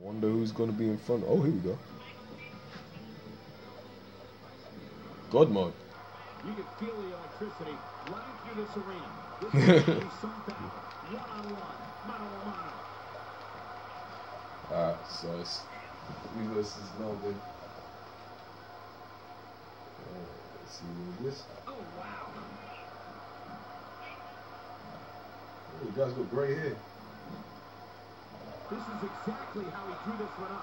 Wonder who's going to be in front. Oh, here we go. God mode. You can feel the electricity running through this arena. This is some battle, one-on-one, mano-a-mano. Alright, so it's me versus Melvin. Let's see what this. Oh, wow. Oh, you guys got great hair. This is exactly how he drew this one up.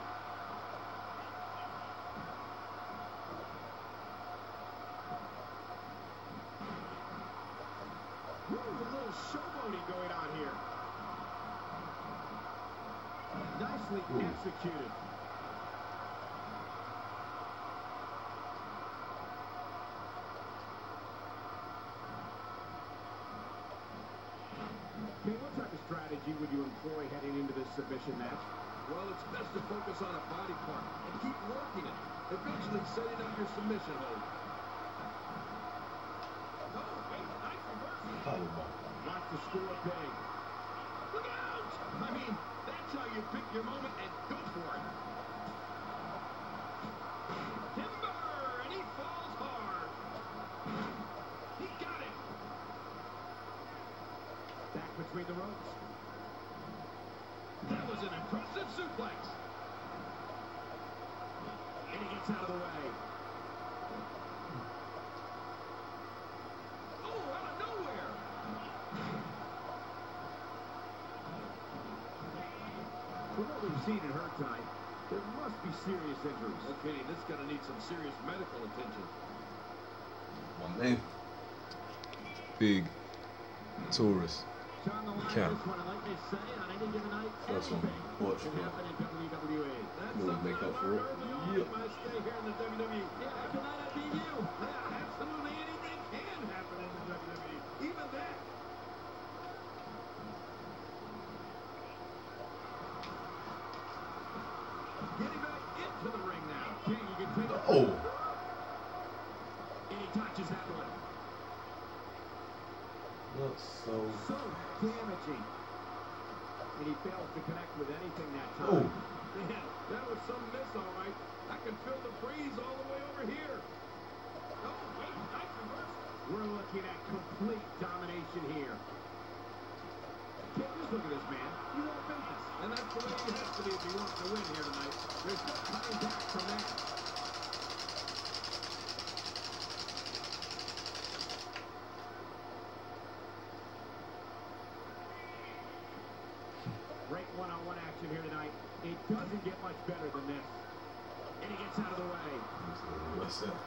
Ooh, a little showboating going on here. Nicely executed. I mean, what type of strategy would you employ heading into this submission match? Well, it's best to focus on a body part and keep working it, eventually setting up your submission hold. Oh, wait, nice reversal. Powerbomb. Wants to score big. Look out! I mean, that's how you pick your moment and go for it. Timber, and he falls hard. He got it. Back between the ropes. That was an impressive suplex. And he gets out of the way. Oh, out of nowhere. From what we've seen in her tonight, there must be serious injuries. Okay, this is going to need some serious medical attention. My name. Big Taurus. John, the line Count. of this one, and like they say, on any given night, First one. anything Watch can me. happen in WWE. That's We'll something make I up for learned it. early on Yeah. in my stay here in the WWE. Yeah, tonight I beat you. Yeah, absolutely anything can happen in the WWE. Even that. Getting back into the ring now. King, you can take it. Oh. And he touches that one. Not so. So damaging. And he fails to connect with anything that Oh. time. Man, that was some miss, all right. I can feel the breeze all the way over here. Oh, wait, nice reversal. We're looking at complete domination here. Kid, just look at this man. He's all business. And that's the way he has to be if he wants to win here tonight. There's no coming back from that. Great one-on-one action here tonight. It doesn't get much better than this. And he gets out of the way. What's that?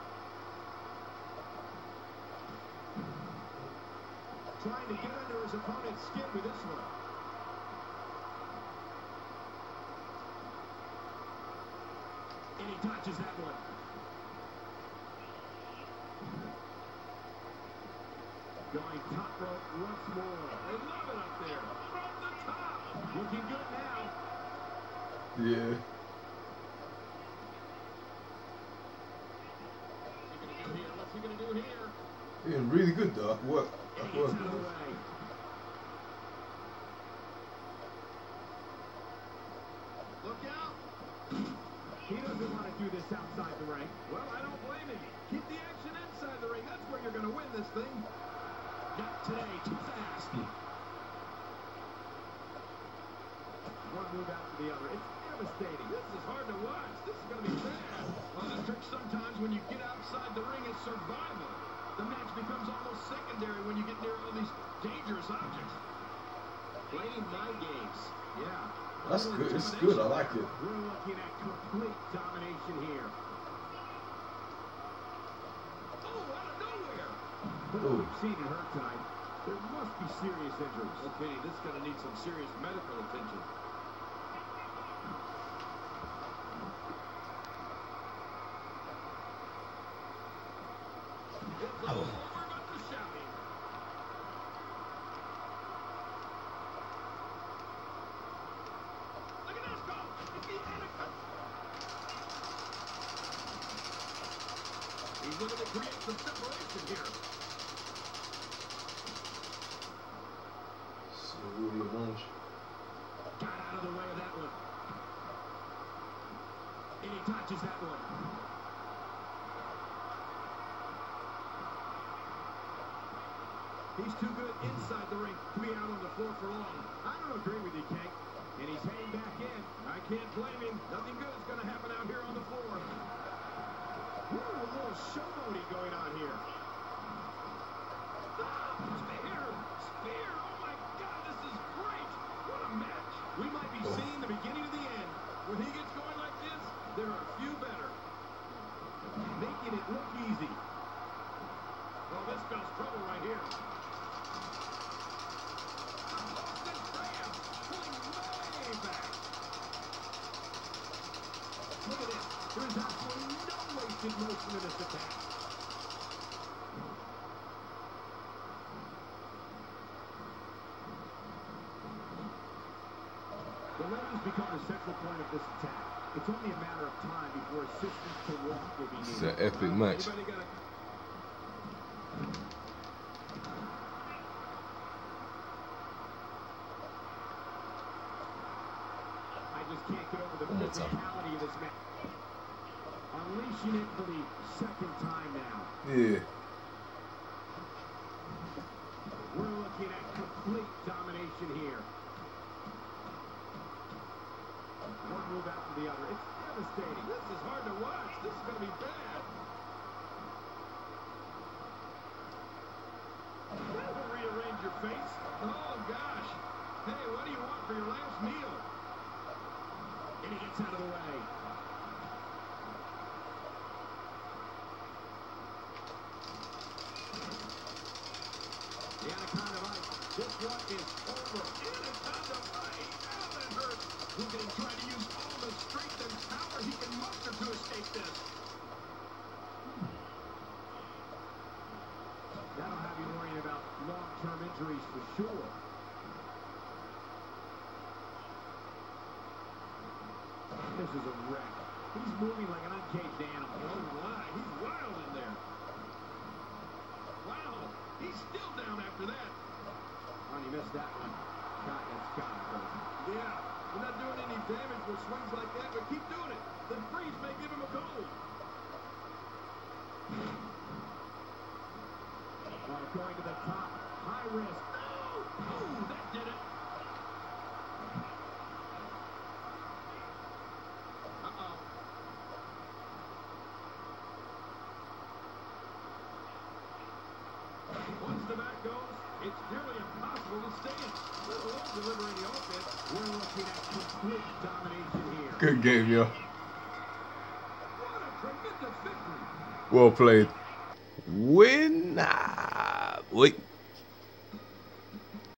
Trying to get under his opponent's skin with this one. And he touches that one. Going top rope once more. They love it up there. From the top. Looking good now. Yeah. What's he going to do here? Yeah, really good though. What? And he gets out of the way. Look out. He doesn't want to do this outside the ring. Well, I don't blame him. Keep the action inside the ring. That's where you're going to win this thing. Not today, too fast. One move after the other. It's devastating. This is hard to watch. This is going to be bad. Well, the trick sometimes when you get outside the ring is survival. The match becomes almost secondary when you get near all these dangerous objects. Playing mind games. Yeah. That's good. It's good. I like it. We're looking at complete domination here. Oh, out of nowhere. From what we've seen in her tonight, there must be serious injuries. Okay, this is going to need some serious medical attention. It's all over but the shouting. Look at this go. It's the Anaconda. He's looking to create some separation here. So really lunch. Got out of the way of that one. touches that one. He's too good inside the ring to be out on the floor for long. I don't agree with you, Kate. And he's heading back in. I can't blame him. Nothing good is going to happen out here on the floor. Ooh, a little showboating going on here. Spear! Spear! Oh, my God, this is great! What a match! We might be seeing the beginning of the end. When he gets going like this, there are few better. Making it look easy. Oh, this spells trouble right here. Austin Graham pulling way back. Look at this. There is absolutely no wasted motion in this attack. The leg has become the central point of this attack. It's only a matter of time before assistance to walk will be needed. It's an epic match. Anybody got a... I just can't get over the One more time. physicality of this match. Unleashing it for the second time now. Yeah. We're looking at complete domination here. One move after the other. It's devastating. This is hard to watch. This is going to be bad. That'll rearrange your face. Oh, gosh. Hey, what do you want for your last meal? And he gets out of the way. The Anaconda Mike. This one is over. Anaconda Mike. Ow, that hurts. Look at him trying to use all the strength and power he can muster to escape this. That'll have you worrying about long-term injuries for sure. This is a wreck. He's moving like an uncaged animal. Oh, my. He's wild in there. Wow. He's still down after that. Oh, he missed that one. God, that's got to hurt. Yeah. You're not doing any damage with swings like that, but keep doing it. The freeze may give him a cold. Going to the top. High risk. Oh, that did it. Uh-oh. Once the back goes, it's nearly impossible to stay in. Let alone deliver any offense. We're looking at complete domination here. Good game, yo. What a tremendous victory. Well played. Win. Wait.